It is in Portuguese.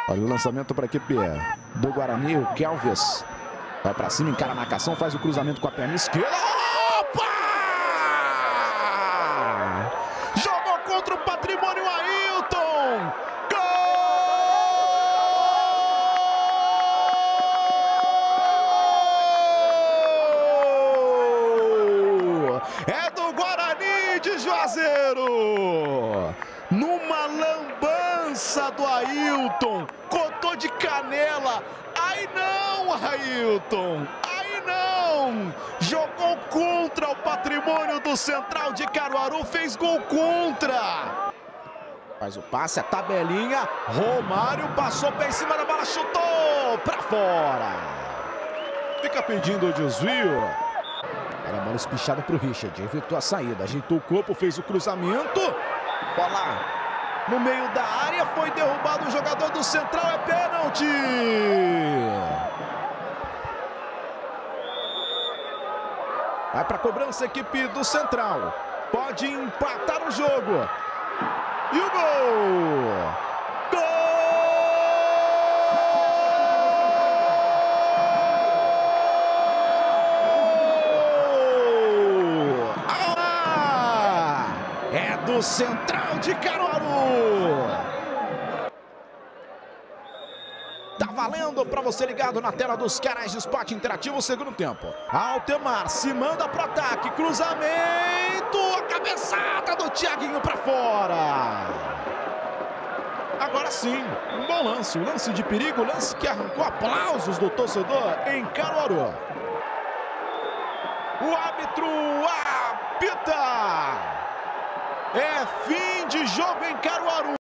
Olha o lançamento para a equipe do Guarani. O Kelvis vai para cima, encara a marcação, faz o cruzamento com a perna esquerda. Opa! Jogou contra o Patrimônio Ailton. Gol! É do Guarani de Juazeiro. Numa lambança do Ailton. Cotou de canela. Aí não, Ailton. Aí não. Jogou contra o Patrimônio do Central de Caruaru. Fez gol contra. Faz o passe, a tabelinha. Romário passou bem em cima da bola. Chutou para fora. Fica pedindo o desvio. Era a bola espichada para o Richard. Evitou a saída. Ajeitou o corpo. Fez o cruzamento. Bola no meio da área, foi derrubado o jogador do Central, é pênalti! Vai para a cobrança a equipe do Central. Pode empatar o jogo. E o gol! Gol! É do Central de Caruaru. Tá valendo para você ligado na tela dos canais de Esporte Interativo, segundo tempo. Altemar se manda pro ataque, cruzamento, a cabeçada do Thiaguinho para fora. Agora sim, um bom lance, um lance de perigo, lance que arrancou aplausos do torcedor em Caruaru. O árbitro apita. É fim de jogo em Caruaru.